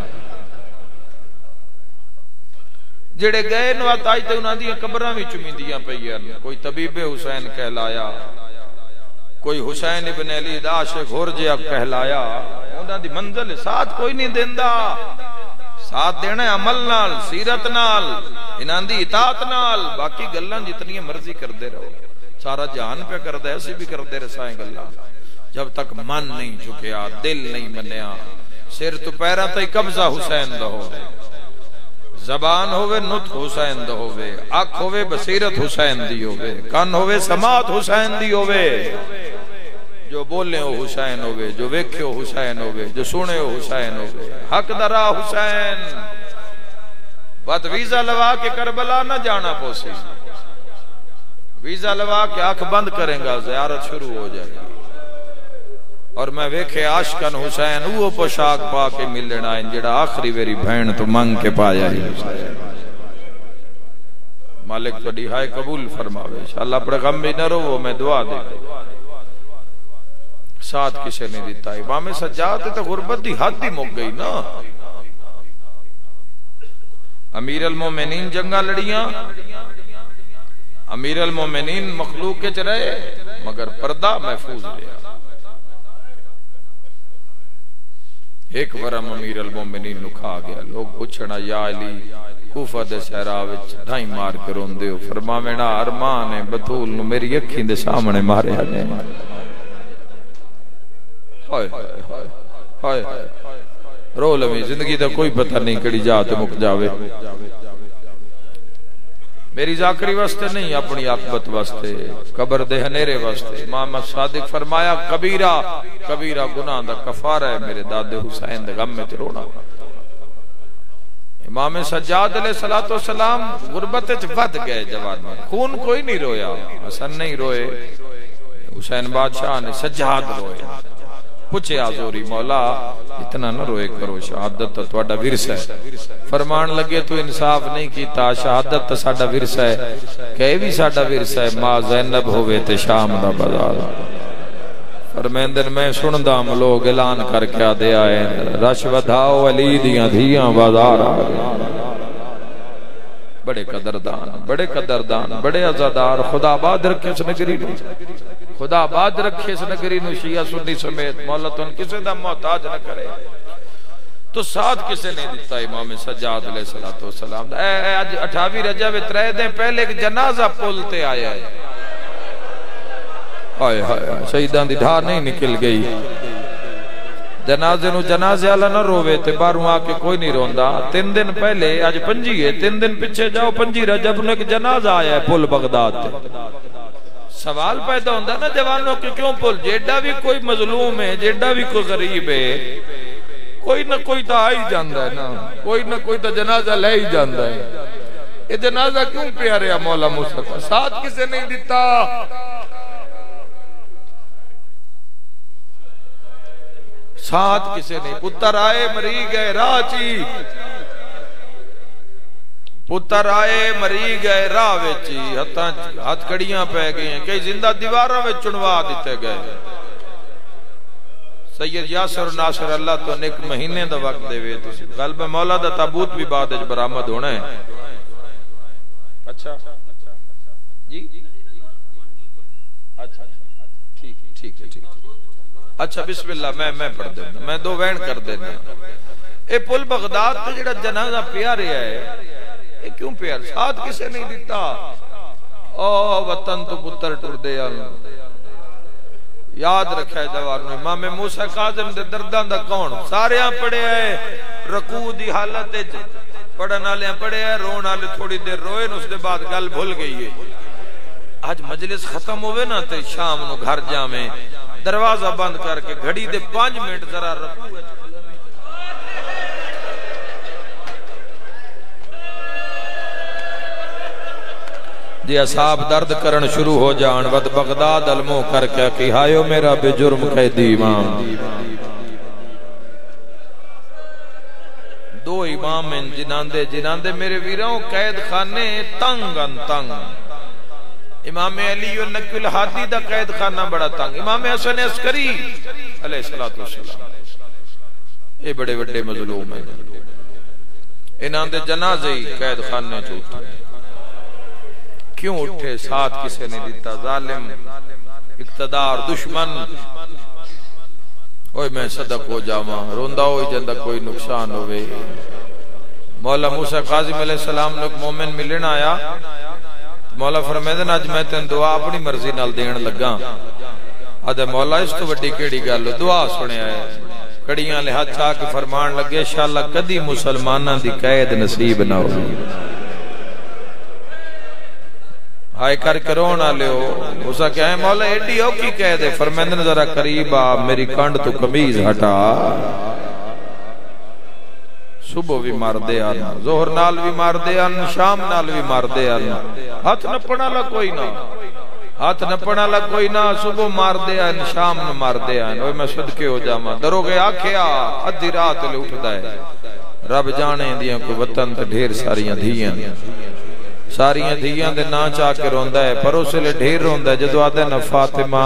جڑے گئے نوات آئی تے انہاں دیاں قبران بھی چمی دیاں پہیاں کوئی طبیب حسین کہلایا کوئی حسین ابن علی عاشق غورجیا کہلایا انہاں دی منزل ساتھ کوئی نہیں دیندہ ساتھ دینا ہے عمل نال سیرت نال انہاں دی اطاعت نال باقی گلان جتنی مرضی کر دے رہو سارا جہان پہ کر دے ایسی بھی کر دے رسائیں گلان جب تک من نہیں جھکیا دل نہیں منیا سر تو پیرا تے قبضہ حسین دا ہو زبان ہوئے نطق حسین دا ہوئے آنکھ ہوئے بصیرت حسین دی ہوئے کان ہوئے سماعت حسین دی ہوئے جو بولے ہو حسین ہوئے جو ویکھے ہو حسین ہوئے جو سنے ہو حسین ہوئے حق درا حسین بات ویزا لوا کے کربلا نہ جانا پوسی ویزا لوا کے آنکھ بند کریں گا زیارت شروع ہو جائے گی اور میں ویکھے عاشقن حسین وہ پوشاک پا کے ملنا ہے جڑا آخری ویری بہن تو منگ کے پایا ہی مالک تو ڈیہائے قبول فرماوے انشاءاللہ پر غم بھی نہ رو میں دعا دے ساتھ کسے نہیں دیتا امام سجاد تو غربت دی حد ہی مک گئی نا امیر المومنین جنگا لڑیاں امیر المومنین مخلوق کے چرے مگر پردہ محفوظ لیا ایک ورم امیر المومنین نکھا گیا لوگ پوچھنا یا علی کوفہ دے سہراوچ ڈھائی مار کے رون دیو فرماوینا ارمان بطول نو میری اکھیں دے سامنے مارے آنے ہائے رو لویں زندگی دا کوئی پتہ نہیں کڑی جات مک جاوے میری ذاکری واسطے نہیں اپنی عاقبت واسطے قبر دے ہنیرے واسطے امام صادق فرمایا کبیرہ گناہ دا کفارہ ہے میرے داد حسین دے غم میں ترونا امام سجاد علیہ السلام غربت ود گئے جوان میں خون کوئی نہیں رویا حسن نہیں روئے حسین بادشاہ نے سجاد روئے پوچھے آزوری مولا اتنا نہ روئے کرو شہادت تو توڑا ورس ہے فرمان لگے تو انصاف نہیں کیتا شہادت تو ساڑا ورس ہے کہ بھی ساڑا ورس ہے ماں زینب ہوئے تے شام دا بازار فرمیندن میں سندام لوگ اعلان کر کے دے آئے رش ودھاؤ علی دیاں دھیاں بازار بڑے قدردان بڑے عزادار خدا آباد رکھے اس نگری نو خدا آباد رکھے اس نگری نو شیعہ سنی سمیت مولا تو ان کسے دا محتاج نہ کرے تو ساتھ کسے نہیں دیتا امام سجاد علیہ السلام آج 28 رجب 3 دن پہلے ایک جنازہ پولتے آیا ہے شہیدان دی دھار نہیں نکل گئی جنازے نو جنازے والا نہ روے تے باہروں آ کے کوئی نہیں روندا 3 دن پہلے اج 5 ہے 3 دن پیچھے جاؤ 5 رجب نو ایک جنازہ آیا ہے پل بغداد تے سوال پیدا ہوندا نا جوانوں کہ کیوں پل جیڈا بھی کوئی مظلوم ہے جیڈا بھی کوئی غریب ہے کوئی نہ کوئی تا آئی جاندہ ہے نا، کوئی نہ کوئی تا جنازہ لے ہی جاندہ ہے. یہ جنازہ کیوں پیارے ہیں مولا موسیٰ کا؟ ساتھ کسے نہیں دیتا. ساتھ کسے نہیں. پتر آئے مری گئے راہ چی، پتر آئے مری گئے راہ ویچی، ہاتھ کڑیاں پہ گئے ہیں، کئی زندہ دیواروں میں چنوا دیتے گئے. سید یاسر ناصر اللہ تو ایک مہینے دا وقت دے وے. غالب مولا دا تابوت بھی بعد اج برآمد ہونا ہے. اچھا جی اچھا ٹھیک ہے. اچھا بسم اللہ میں پڑھ دینا، میں دو وین کر دینا. اے پل بغداد تے جڑا جنازہ پیارے ہے، اے کیوں پیار؟ ساتھ کسے نہیں دیتا. او وطن تو پتر ٹر دے یاد رکھا ہے جوانو. امام موسیٰ کاظم دے دردان دا کون؟ سارے ہاں پڑے ہیں رکوع دی حالت پڑھن والے پڑھے ہیں، رون والے تھوڑی دیر روئے، اس دے بعد گل بھول گئی ہے. آج مجلس ختم ہوئے نا تے شام نو گھر جاویں، دروازہ بند کر کے گھڑی دے 5 منٹ ذرا رکوع. جی اصحاب درد کرن شروع ہو جان، ود بغداد علموں کر کے کہ ہایو میرا بے جرم قیدی امام. دو امام ہیں جناندے میرے ویروں قید خانے تنگ ان تنگ. امام علی النقی الحادی دا قید خانہ بڑا تنگ. امام حسن عسکری علیہ السلام یہ بڑے بڑے مظلوم ہیں. انہاں دے جنازے ہی قید خانے چوٹے. کیوں اٹھے؟ ساتھ کسے نہیں دیتا. ظالم اقتدار دشمن. اوہ میں صدق ہو جاواں، روندہ ہوئی جندہ کوئی نقصان ہوئے. مولا موسیٰ کاظم علیہ السلام نے ایک مومن ملن آیا. مولا فرمیدن آج میں تین دعا اپنی مرضی نال دین لگا. آدھے مولا اس تو وڈی کیڑی گالو، دعا سنے آئے. کڑیاں لے ہاتھ چاہ کے فرمان لگے انشاءاللہ کدی مسلمانہ دی قید نصیب نہ ہو. ہائے کر کرونا لے ہو. اسا کہا ہے مولا ایڈی ہو کی کہہ دے. فرمیندن ذرا قریب آ، میری کانڈ تو کمیز ہٹا. صبح بھی مار دے آنا، ظہر نال بھی مار دے آنا، شام نال بھی مار دے آنا. ہاتھ نپنا لگ کوئی نہ، ہاتھ نپنا لگ کوئی نہ. صبح مار دے آنا، شام نہ مار دے آنا. میں صدقے ہو جاما. دروگے آکھیا ادھی رات لے اٹھ دائے. رب جانے دیاں کو وطن تے ڈھیر ساریاں دھیاں، ساریاں دھیاں دے نا چاہ کے روندہ ہے. پر اسے لے ڈھیر روندہ ہے جدو آدھے نا فاطمہ.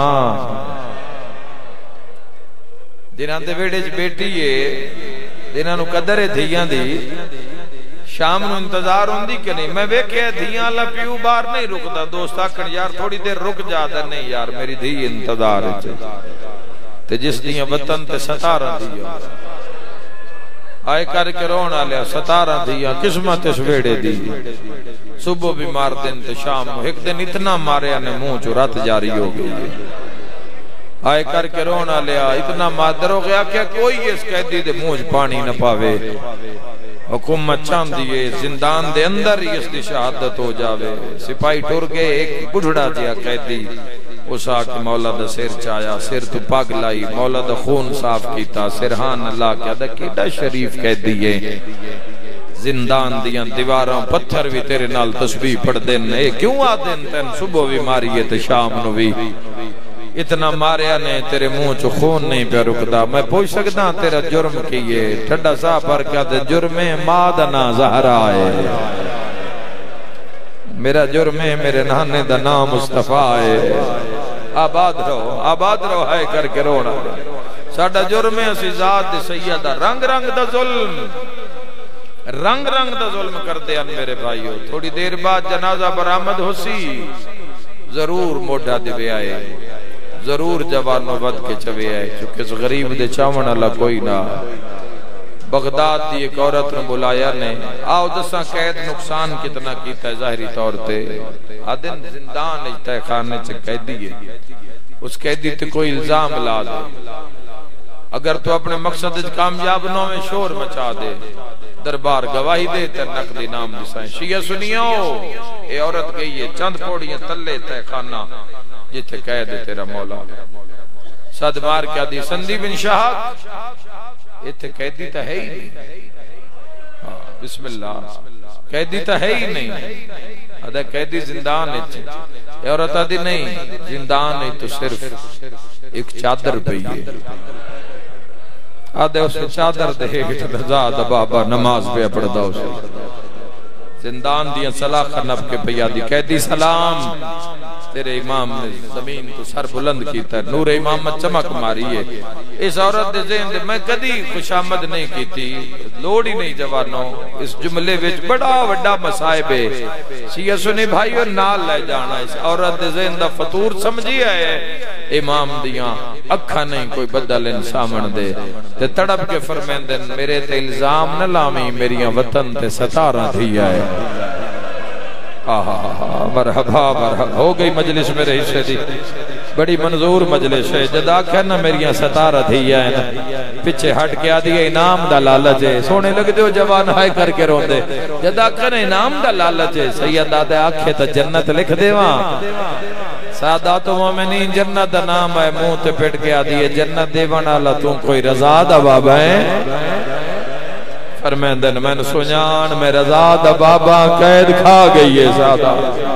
جنہاں دے بیڑے چ بیٹی ہے، جنہاں نو قدر ہے دھیاں دی. شام نو انتظار ہوندی کہ نہیں؟ میں ویکھے دھیاں اللہ پیو بار نہیں رکتا. دوست آکھن یار تھوڑی دیر رک جاتا. نہیں یار میری دھی انتظار ہے. تے جس دیاں وطن تے 17 دھیاں آئے کر کے رونا لیا. 17 دھیاں قسمت اس ویڑے دی. صبح بھی مار دن تے شام ایک دن اتنا مارے آنے منہ جو رات جاری ہو گئی. آئے کر کے رونا لیا. اتنا مادر ہو گیا کہ کوئی اس قیدی دے منہ پانی نہ پاوے. حکومت چاند دیئے زندان دے اندر ہی اس دی شہادت ہو جاوے. سپاہی ٹور گئے. ایک بڑھڑا دیا قیدی اس آکے مولا دا سر چایا. سر تو پاگ لائی. مولا دا خون صاف کیتا. سرحان اللہ کیا دا کیٹا شریف قیدی ہے. زندان دیاں دیواراں پتھر بھی تیرے نال تسبیح پڑھ دین. اے کیوں آدین تین صبح بھی ماریے تے شام نو بھی. اتنا ماریا نے تیرے منہ چو خون نہیں پہ رکدا. میں پوچھ سکتا تیرا جرم کیے؟ ٹھڈا سا پر کیا دے جرمیں مادنا زہرا ہے. میرا جرمیں میرے نانے دا نام مصطفیٰ ہے. آباد رہو ہے کر کے رونا. ساڑھا جرمیں اسی ذات دے سیدہ. رنگ رنگ دا ظلم، رنگ رنگ دا ظلم کر دے ان میرے بھائیو. تھوڑی دیر بعد جنازہ برآمد ہو سی. ضرور موڑا دے آئے، ضرور جوانو ود کے چوے آئے. چونکہ اس غریب دے چاون اللہ کوئی نہ. بغداد دی ایک عورت نے بلایا نے آؤ دساں قید نقصان کتنا کیتا ہے ظاہری طور تے. آدن زندان اجتہ خانے سے قیدی ہے. اس قیدی تے کوئی الزام لا دے. اگر تو اپنے مقصد کامیاب نو میں شور مچا دے، دربار گواہی دے تے نقد نام دسائیں. شیعہ سنیو اے عورت گئی ہے چند پوڑیاں تلے تے خانہ جتے قید تیرا مولا. صد مار کیا دی سندی بن شہاد اتھے قیدی تا ہے ہی نہیں. بسم اللہ. قیدی تا ہے ہی نہیں. ادھا قیدی زندان ہے. عورت آدھی نہیں زندان ہے تو صرف ایک چادر پہ ہے. آدھے اسے چادر دے رضا دا بابا نماز پہ پڑھدا اسے. زندان دیا سلاخ نب کے پیادی قیدی سلام. تیرے امام نے زمین تو سر بلند کیتا ہے. نور امامت چمک ماری ہے. اس عورت دے ذہن دے میں کدی خوشامد نہیں کیتی. لوڑ ہی نہیں جوانوں. اس جملے وچ بڑا وڈا مصائب ہے. شیعہ سنی بھائیو نال لے جانا. اس عورت دے ذہن دا فطور سمجھی ہے. امام دیاں اکھا نہیں کوئی بدل انسامن دے. تے تڑپ کے فرمیندن میرے تے الزام نہ لامی میریاں وطن تے ستارہ تھی آئے. مرحبا مرحبا. ہو گئی مجلس میرے حصے دی. بڑی منظور مجلس ہے. جدا کہنا میریاں ستارہ تھی آئے نا پچھے ہٹ کے آدھی انعام دا لالچ ہے. سونے لگ دیو جوان ہائے کر کے رون دے. جدا کہنا انعام دا لالچ ہے. سید آدھے آنکھیں تا جنت لکھ دے وہاں. سادات و مومنین جنت دا نام ہے. منہ تے پٹ کے آدھی ہے جنت دے والا تو کوئی رضا دا بابا ہے. فرمیندن میں نے سنیان میں رضا دا بابا قید کھا گئی ہے سادہ.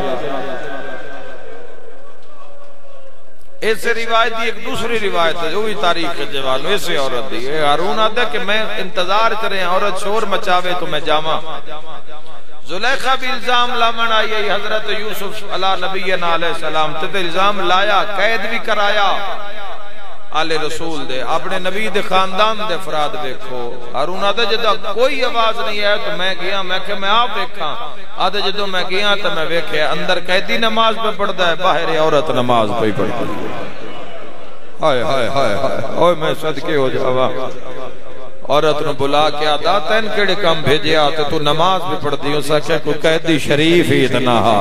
اس روایت دی ایک دوسری روایت ہے جو بھی تاریخ کے جوانوں اسے عورت دی. ہارون آدھا کہ میں انتظار کریں عورت شور مچاوے تو میں جاما. زلیخہ بھی الزام لامن آئی ہے. حضرت یوسف علیہ نبینا علیہ السلام تے الزام لایا قید بھی کرایا. آل رسول دے اپنے نبی دے خاندان دے افراد دیکھو. ہارون آدھا جدہ کوئی آواز نہیں ہے تو میں گیا. میں کہ میں آپ دیکھاں. آدھا جدہ میں گیا تو میں دیکھے اندر قیدی نماز پہ پڑھتا ہے باہر عورت نماز پہ پڑھتی ہے. ہائے ہائے ہائے ہائے. اوہ میں صدقے ہو جاوا. عورت نے بلا کے آدھا تین کیڑے کام بھیجے آتے تو نماز بھی پڑھتی ہو. سکے کوئی قیدی شریف ہی اتنا ہا.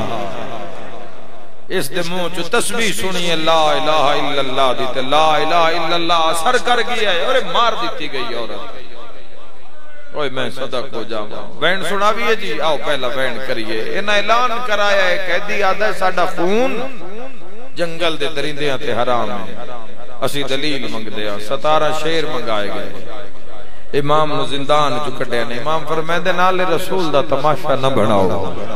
اس دے منہ چو تسبیح سنی ہے لا الہ الا اللہ دیتے. لا الہ الا اللہ اثر کر گیا ہے اور مار دیتی گئی عورت. اوہ میں صدق ہو جاؤں. وین سنا بھی ہے جی. آؤ پہلا وین کریے. انہا اعلان کرایا ہے قیدی آدھا ہے ساڑھا خون جنگل دے درندیاں تے حرام ہے. اسی دلیل منگ دیا. 17 شیر منگائے گئے. امام نو زندان جو کٹے نے. امام فرمیندے نال رسول دا تماشا نہ بڑھاؤ.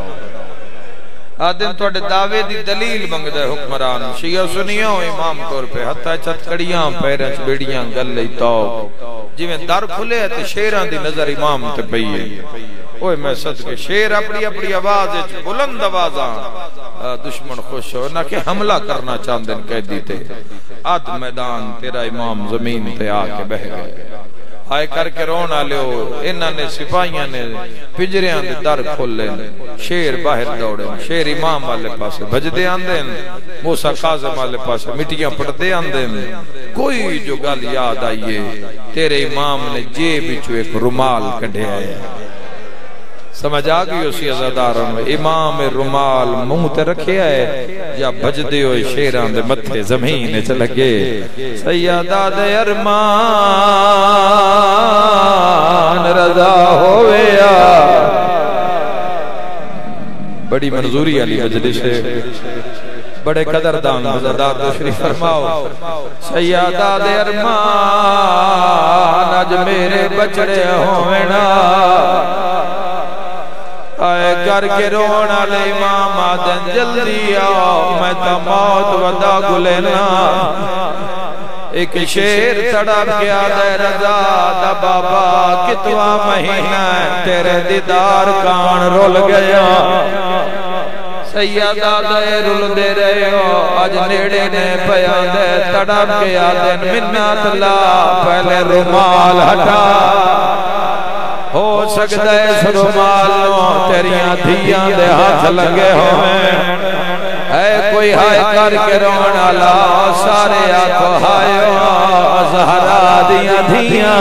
آدم توڑے دعوے دی دلیل منگ دے حکمران. شیعہ سنیوں امام طور پہ حتی چت کڑیاں پیرنچ بیڑیاں گل لئی تاؤ. جی میں در کھلے تے شیران دی نظر امام تے پئیے. اوہ میں صدقے شیر اپنی اپنی آواز بلند آوازاں. دشمن خوش ہو نہ کہ حملہ کرنا چاندن قیدی تے. آدھ میدان تیرا امام زمین تے آکے بہ گئے. آئے کر کے رونا لیو. انہاں نے سپاہیاں نے پجریاں دے در کھول لیں. شیر باہر دوڑے. شیر امام والے پاسے بجدے آندیں. موسیٰ قاظم والے پاسے مٹیاں پڑھتے آندیں. کوئی جو گل یاد آئیے تیرے امام نے جیب چو ایک رومال کڑھے آئے. سمجھ آگئی اسی عزاداروں میں امام رومال منہ تے رکھے آئے یا بجدے ہوئے شیران دے متھے زمین چلگے. سیدہ دے ارمان رضا ہویا. بڑی منظوری علی مجلس ہے. بڑے قدردان عزادار تشریف فرماؤ. سیدہ دے ارمان آج میرے بچڑے ہوئینا. آئے کر کے رونا لے امام آدن جلدی آؤ میں تا موت ودا گلینا. ایک شیر تڑپ کے آدھے رضا دا بابا کتوا مہینہ تیرے دیدار کان رول گیا. سیدہ دے رول دے رہے ہو آج نیڑے نے پیان دے تڑپ کے آدن منت لا پہلے رومال ہٹا. ہو سکتا ہے اس رومالوں تیریاں دھیاں دے ہاتھ لگے ہوئے. اے کوئی ہائے کر کے رونا لا سارے آتھو ہائیو زہرا دیاں دھیاں.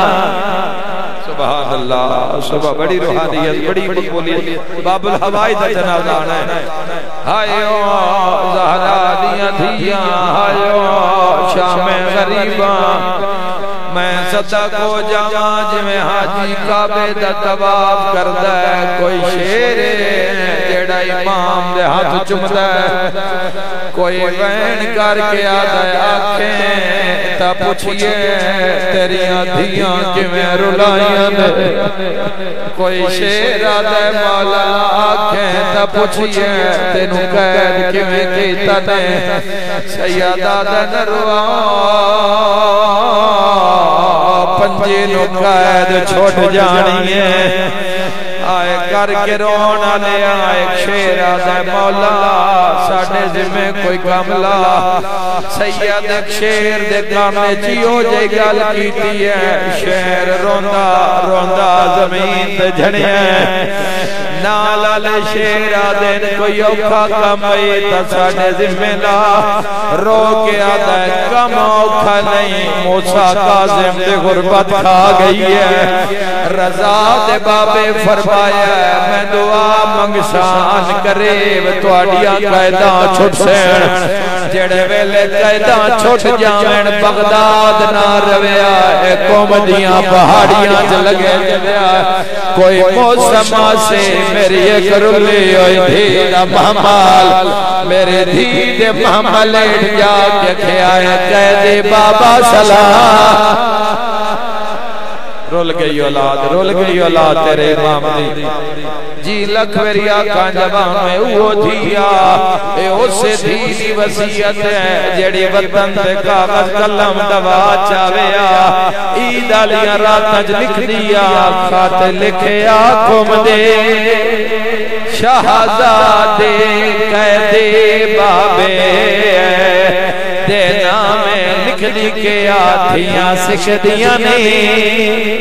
سبحان اللہ. صبح بڑی روحانیت بڑی مقبولیت. باب الحوائی دا جنازان ہے. ہائیو زہرا دیاں دھیاں ہائیو شام غریباں. میں صدق ہو جاواں جویں حاجی کعبے دا طواف کردا ہے. کوئی شیر جیڑا امام دے ہاتھ چومدا ہے. کوئی وین کر کے آدا ہے آنکھیں تا پوچھئے تیریاں دھیاں کیویں رلائیاں نے کوئی شیر آدھے مولا آنکھیں تا پوچھئے تینوں قید کیویں کیتا نے سیدہ دے نروا پنجی نو قید چھوٹ جانی ہے آئے کر کے رونا لے آئے شیر آدھے مولا ساڑھے ذمہ کوئی کاملا سید ایک شیر دے کامے جیو جے گل کیتی ہے شیر روندہ روندہ زمین تے جھڑے نالال شیر آدھے کوئی اوکھا کمائی تا ساڑھے ذمہ لا رو کے آدھے کم اوکھا نہیں موسیٰ کاظم دے غربت کھا گئی ہے رضا دے بابے فرمایا میں دعا منگسان کریب تو آڈیاں قیداں چھوٹ سین جڑے ویلے قیداں چھوٹ جامن بغداد نہ رویا اے کومدیاں پہاڑیاں جلگے جلیا کوئی موسمہ سے میری ایک رلی ہوئی دھیرہ محمال میرے دھیرے محمل اٹھ جا کے کھیائے قیدی بابا سلام رول گئی اولاد تیرے امام دی جی لکھ میری آقا جوان میں وہ دھیا اے اسے دھی وسیعت ہے جڑی وطن دے کاغذ قلم دوا چاویا عید علیہ راتج لکھ دیا خات لکھیا کم دے شہزادے قیدی بابے دے نامے لکھ دی کے آتھیاں سکھ دیا نہیں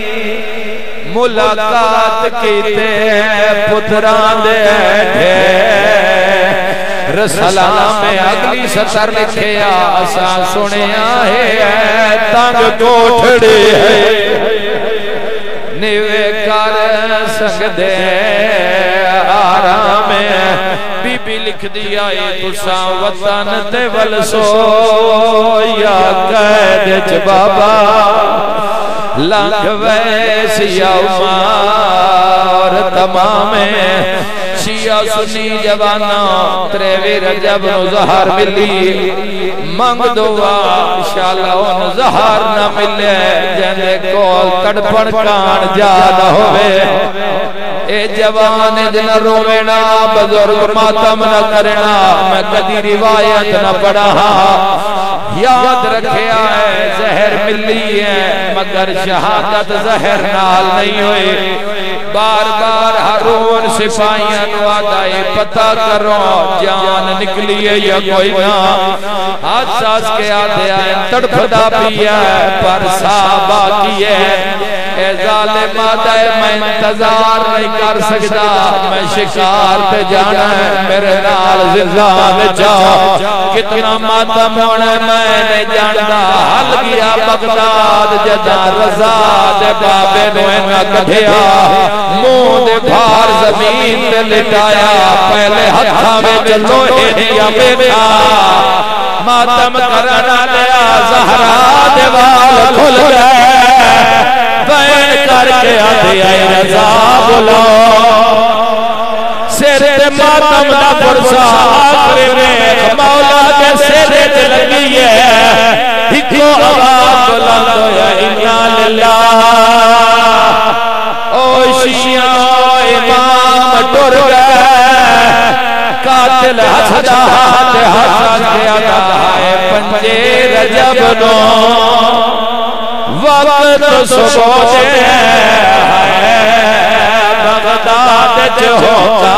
ملاقات کیتے پتران دے رسلام میں اگلی سطر لکھے آسان سنیا ہے تنگ کوٹھڑے نیوے کر سنگ دے آرام بی بی لکھ دیا اے تساں وطن تے ولسو یا قید بابا لنگ ویسیا عمر تمام شیعہ سنی جوانا تریوی رجب نو زہر ملی منگ دعا انشاءاللہ ان زہر نہ ملے جنے کول تڑپن کان جانا ہوئے اے جوان جن روینا بزرگ ماتم نہ کرنا میں کدی روایت نہ پڑھا یاد رکھیا ہے زہر ملی ہے مگر شہادت زہر نال نہیں ہوئے بار بار ہرون سپاہیاں نوادائی پتہ کرو جان نکلی ہے یا کوئی نہ حادثہ کے آدھے آئے تڑپدا بھی ہے پر صحابہ کی ہے اے ظالم آدھے میں انتظار نہیں کر سکتا میں شکار پہ جانا ہے میرے نال زلزال جاؤ کتنا ماتم ہونے میں نے جاندہ حل گیا بغداد جدا رضا دے بابے نوے نہ کدھیا مون دے بھار زمین تے لٹایا پہلے ہتھا میں چلو دیا بیٹا ماتم کرنا لیا زہرا دیوال کھل گئے بین کر کے آدھے آئی رضا بولو سر تے ماتم دا پرسا آخر میں مولا کے سر تے لگی ہے ہکو آواز بلند یا انا للہ او شیعہ امام ٹر گئے قاتل حسدہ تے حسد کے آدھائے پنجے رجب نو وقت صبح دے بغداد جو ہوتا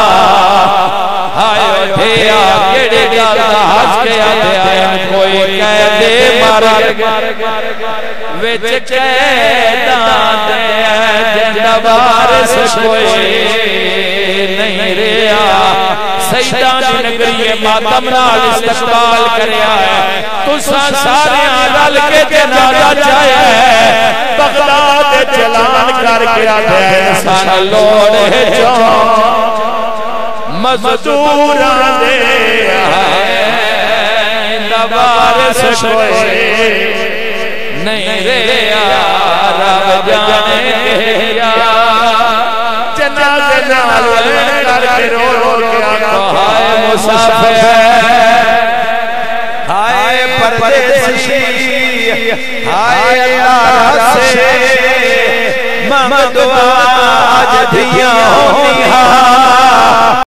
ہائے دھیا کیڑے جاتا ہس کے آدھے کوئی قیدے مرگ وچ قیدان دے جن وارث کوئی نہیں رہا سیدان نگری ماتم نال استقبال کریا ہے تساں سارے رل کے جنازہ چاہیا ہے بغداد چلان کر کے آدھے انسان لوڑے جو مزدوران دے وارث کوئی نہیں رہا رب جانے گیا جنازے نال کر کے رو رو کے ہائے مسافر ہائے پردیسی ہائے اللہ سے ممدو آج دھیاں ہونی ہاں